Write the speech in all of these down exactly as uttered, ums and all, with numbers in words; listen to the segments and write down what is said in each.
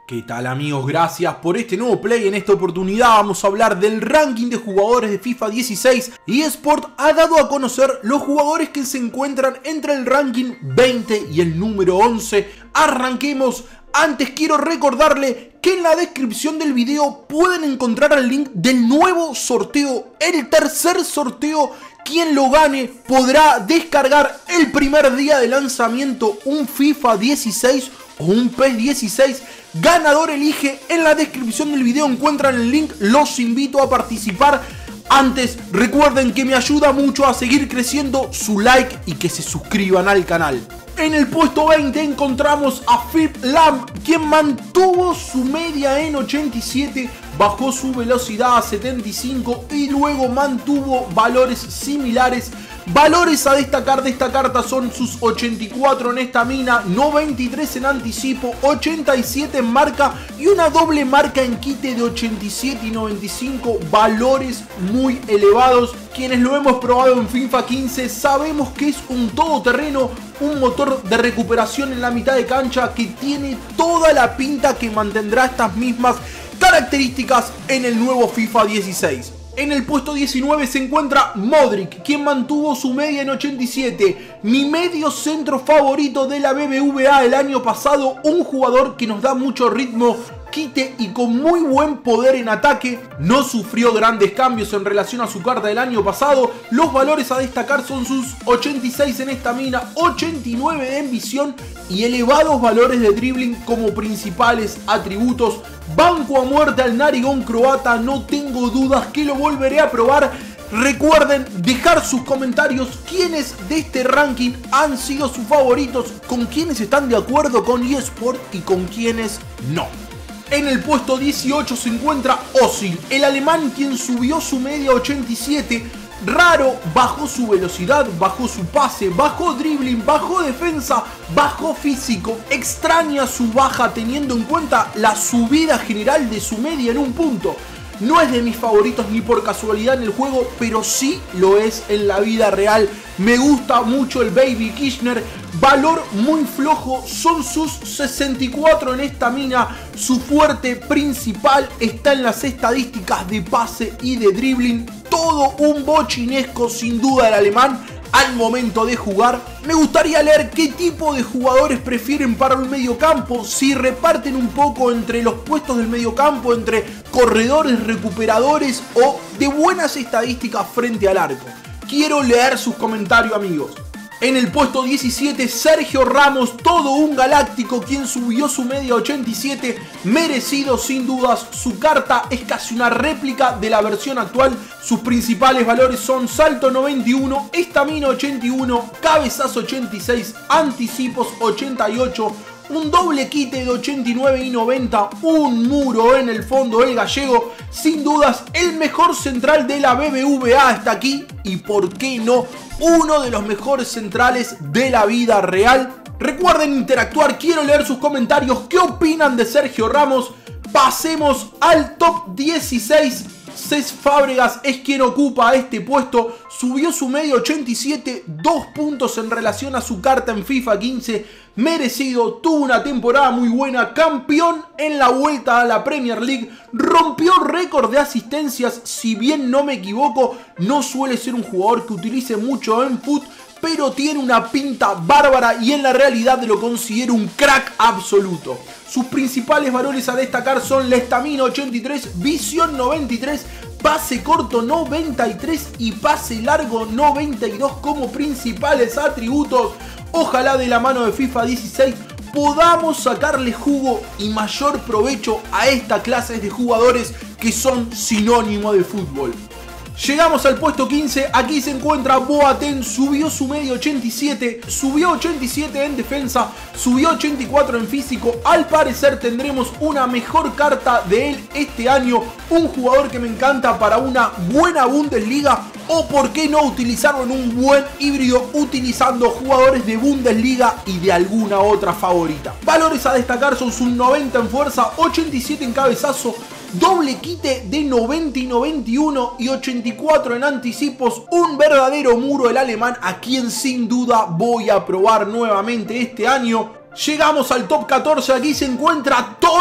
¿Qué tal amigos? Gracias por este nuevo play. En esta oportunidad vamos a hablar del ranking de jugadores de FIFA dieciséis. eSport ha dado a conocer los jugadores que se encuentran entre el ranking veinte y el número once. Arranquemos. Antes quiero recordarle que en la descripción del video pueden encontrar el link del nuevo sorteo. El tercer sorteo. Quien lo gane podrá descargar el primer día de lanzamiento un FIFA dieciséis o un PES dieciséis. Ganador elige. En la descripción del video encuentran el link. Los invito a participar. Antes recuerden que me ayuda mucho a seguir creciendo su like y que se suscriban al canal. En el puesto veinte encontramos a Philipp Lahm, quien mantuvo su media en ochenta y siete, bajó su velocidad a setenta y cinco y luego mantuvo valores similares. Valores a destacar de esta carta son sus ochenta y cuatro en estamina, noventa y tres en anticipo, ochenta y siete en marca y una doble marca en quite de ochenta y siete y noventa y cinco, valores muy elevados. Quienes lo hemos probado en FIFA quince sabemos que es un todoterreno, un motor de recuperación en la mitad de cancha que tiene toda la pinta que mantendrá estas mismas características en el nuevo FIFA dieciséis. En el puesto diecinueve se encuentra Modric, quien mantuvo su media en ochenta y siete. Mi medio centro favorito de la B B V A el año pasado, un jugador que nos da mucho ritmo, quite y con muy buen poder en ataque. No sufrió grandes cambios en relación a su carta del año pasado. Los valores a destacar son sus ochenta y seis en estamina, ochenta y nueve en visión y elevados valores de dribbling como principales atributos. Banco a muerte al narigón croata, no tengo dudas que lo volveré a probar. Recuerden dejar sus comentarios quiénes de este ranking han sido sus favoritos, con quiénes están de acuerdo con eSport y con quiénes no. En el puesto dieciocho se encuentra Özil, el alemán, quien subió su media a ochenta y siete. Raro, bajó su velocidad, bajó su pase, bajó dribbling, bajó defensa, bajó físico. Extraña su baja teniendo en cuenta la subida general de su media en un punto. No es de mis favoritos ni por casualidad en el juego, pero sí lo es en la vida real. Me gusta mucho el Baby Kirchner. Valor muy flojo, son sus sesenta y cuatro en estamina. Su fuerte principal está en las estadísticas de pase y de dribbling. Todo un bochinesco sin duda el alemán al momento de jugar. Me gustaría leer qué tipo de jugadores prefieren para un mediocampo, si reparten un poco entre los puestos del mediocampo, entre corredores, recuperadores o de buenas estadísticas frente al arco. Quiero leer sus comentarios, amigos. En el puesto diecisiete, Sergio Ramos, todo un galáctico, quien subió su media a ochenta y siete, merecido sin dudas. Su carta es casi una réplica de la versión actual. Sus principales valores son salto noventa y uno, estamina ochenta y uno, cabezazo ochenta y seis, anticipos ochenta y ocho, un doble quite de ochenta y nueve y noventa, un muro en el fondo el gallego. Sin dudas el mejor central de la B B V A está aquí y por qué no uno de los mejores centrales de la vida real. Recuerden interactuar, quiero leer sus comentarios. ¿Qué opinan de Sergio Ramos? Pasemos al top dieciséis. Cesc Fábregas es quien ocupa este puesto. Subió su media ochenta y siete, dos puntos en relación a su carta en FIFA quince. Merecido, tuvo una temporada muy buena, campeón en la vuelta a la Premier League, rompió récord de asistencias. Si bien no me equivoco, no suele ser un jugador que utilice mucho en fut, pero tiene una pinta bárbara y en la realidad lo considero un crack absoluto. Sus principales valores a destacar son la estamina ochenta y tres, visión noventa y tres, pase corto noventa y tres y pase largo noventa y dos como principales atributos. Ojalá de la mano de FIFA dieciséis podamos sacarle jugo y mayor provecho a esta clase de jugadores que son sinónimo de fútbol. Llegamos al puesto quince, aquí se encuentra Boateng, subió su media ochenta y siete, subió ochenta y siete en defensa, subió ochenta y cuatro en físico. Al parecer tendremos una mejor carta de él este año, un jugador que me encanta para una buena Bundesliga o por qué no utilizarlo en un buen híbrido utilizando jugadores de Bundesliga y de alguna otra favorita. Valores a destacar son sus noventa en fuerza, ochenta y siete en cabezazo, doble quite de noventa y noventa y uno y ochenta y cuatro en anticipos. Un verdadero muro el alemán, a quien sin duda voy a probar nuevamente este año. Llegamos al top catorce, aquí se encuentra Toni Kroos.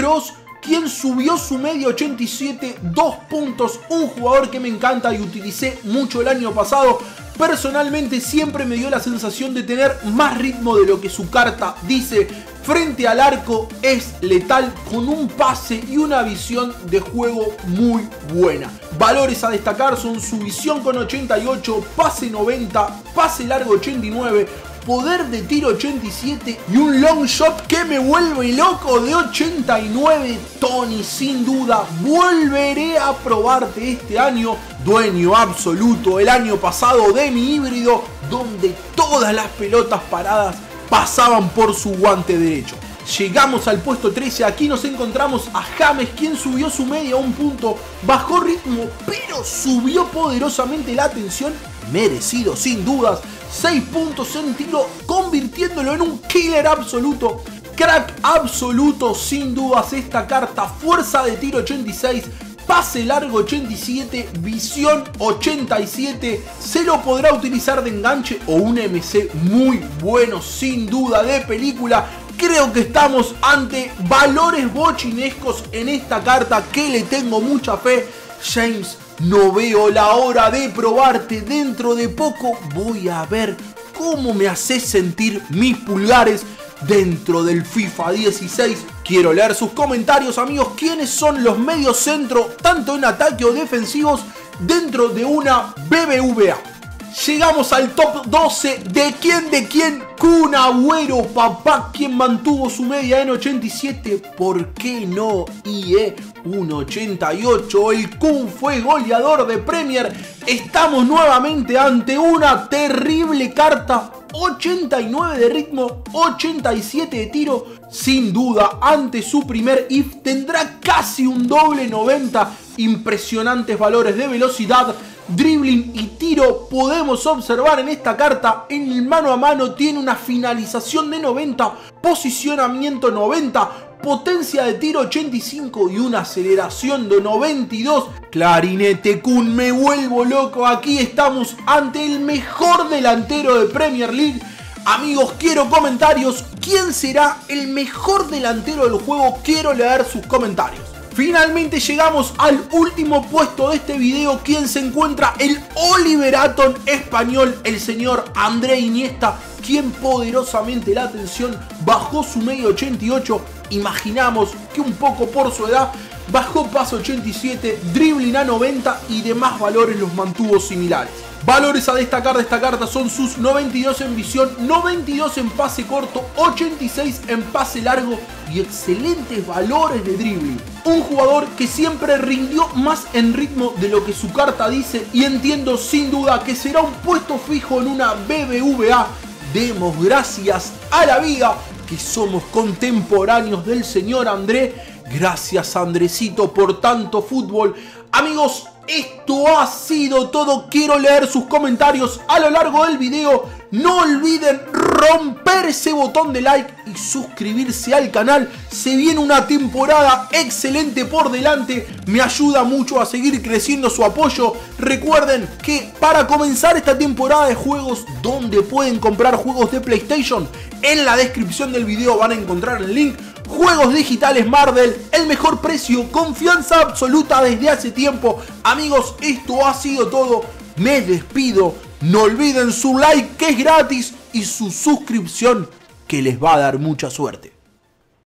Kroos, quien subió su media ochenta y siete, dos puntos, un jugador que me encanta y utilicé mucho el año pasado. Personalmente siempre me dio la sensación de tener más ritmo de lo que su carta dice. Frente al arco es letal, con un pase y una visión de juego muy buena. Valores a destacar son su visión con ochenta y ocho, pase noventa, pase largo ochenta y nueve, poder de tiro ochenta y siete y un long shot que me vuelve loco de ochenta y nueve. Tony, sin duda, volveré a probarte este año. Dueño absoluto el año pasado de mi híbrido, donde todas las pelotas paradas pasaban por su guante derecho. Llegamos al puesto trece, aquí nos encontramos a James, quien subió su media a un punto, bajó ritmo, pero subió poderosamente la atención, merecido sin dudas, seis puntos en tiro, convirtiéndolo en un killer absoluto, crack absoluto sin dudas esta carta, fuerza de tiro ochenta y seis, pase largo ochenta y siete, visión ochenta y siete, se lo podrá utilizar de enganche o un M C muy bueno sin duda de película. Creo que estamos ante valores bochinescos en esta carta que le tengo mucha fe. James, no veo la hora de probarte. Dentro de poco voy a ver cómo me haces sentir mis pulgares dentro del FIFA dieciséis. Quiero leer sus comentarios, amigos. ¿Quiénes son los medios centro, tanto en ataque o defensivos, dentro de una B B V A? Llegamos al top doce. ¿De quién? ¿De quién? Kun Agüero, papá, quien mantuvo su media en ochenta y siete. ¿Por qué no? I E uno ochenta y ocho. El Kun fue goleador de Premier. Estamos nuevamente ante una terrible carta. ochenta y nueve de ritmo, ochenta y siete de tiro. Sin duda, ante su primer I F tendrá casi un doble noventa. Impresionantes valores de velocidad, dribbling y tiro podemos observar en esta carta. En el mano a mano tiene una finalización de noventa, posicionamiento noventa, potencia de tiro ochenta y cinco y una aceleración de noventa y dos. Clarinete Kun, me vuelvo loco. Aquí estamos ante el mejor delantero de Premier League. Amigos, quiero comentarios. ¿Quién será el mejor delantero del juego? Quiero leer sus comentarios. Finalmente llegamos al último puesto de este video, quien se encuentra el Oliver Atom español, el señor André Iniesta, quien poderosamente la atención bajó su media ochenta y ocho. Imaginamos que un poco por su edad bajó pase ochenta y siete, dribbling a noventa y demás valores los mantuvo similares. Valores a destacar de esta carta son sus noventa y dos en visión, noventa y dos en pase corto, ochenta y seis en pase largo y excelentes valores de dribbling. Un jugador que siempre rindió más en ritmo de lo que su carta dice y entiendo sin duda que será un puesto fijo en una B B V A. Demos gracias a la vida que somos contemporáneos del señor André. Gracias, Andresito, por tanto fútbol. Amigos, esto ha sido todo. Quiero leer sus comentarios a lo largo del video. No olviden romper ese botón de like y suscribirse al canal. Se viene una temporada excelente por delante. Me ayuda mucho a seguir creciendo su apoyo. Recuerden que para comenzar esta temporada de juegos, donde pueden comprar juegos de PlayStation, en la descripción del video van a encontrar el link. Juegos digitales Marvel, el mejor precio, confianza absoluta desde hace tiempo. Amigos, esto ha sido todo. Me despido. No olviden su like, que es gratis, y su suscripción, que les va a dar mucha suerte.